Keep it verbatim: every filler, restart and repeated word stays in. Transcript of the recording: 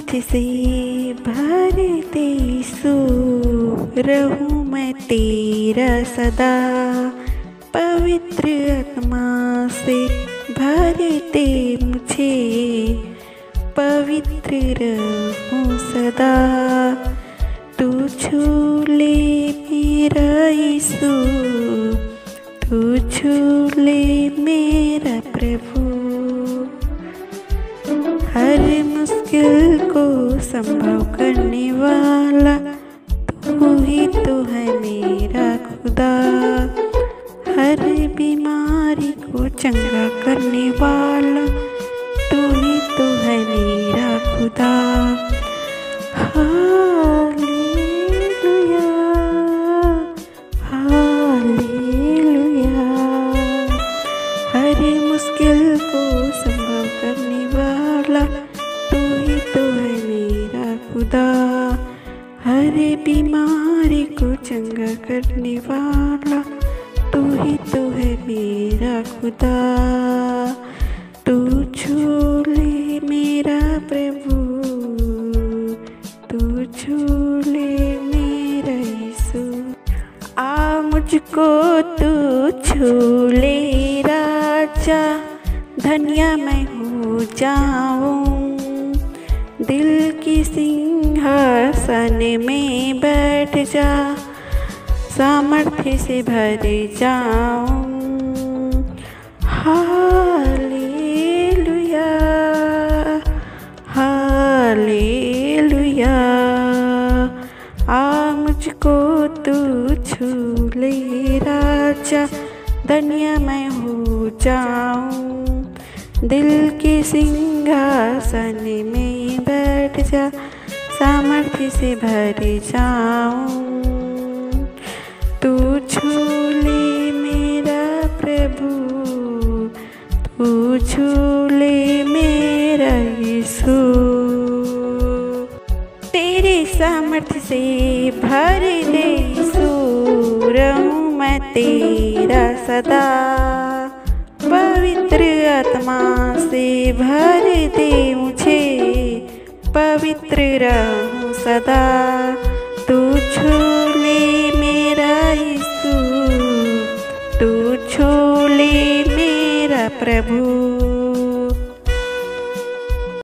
सामर्थ्य से भरते यीशु, रहूं मैं तेरा सदा। पवित्र आत्मा से भरते मुझे, पवित्र रहूं सदा। तू छू ले मेरा यीशु, तू छू ले मेरा प्रभु। हर मुश्किल को संभव करने वाला तू ही तो है मेरा खुदा। हर बीमारी को चंगा करने वाला तू ही तो है मेरा खुदा। Hallelujah, hallelujah. हर मुश्किल को संभव करने वाला तू ही तो है मेरा खुदा। हर बीमारी को चंगा करने वाला तू ही तो है मेरा खुदा। तू छू ले मेरा प्रभु, तू छू ले मेरा यीशु। आ मुझको तू छू ले राजा, धन्य मैं हो जाऊं। दिल की सिंहासन में बैठ जा, सामर्थ्य से भर जाऊं। Hallelujah, hallelujah. आ मुझको तू छू ले राजा, धन्य मैं हो जाऊं। दिल के सिंहासन में बैठ जा, सामर्थ्य से भर जाऊं। तू छू ले मेरा प्रभु, तू छू ले मेरा यीशु। तेरे सामर्थ्य से भर दे यीशु, रहूं मैं तेरा सदा। पवित्र आत्मा से भर दे मुझे, पवित्र रहूं सदा। तू छू ले मेरा यीशु, तू छू ले मेरा प्रभु।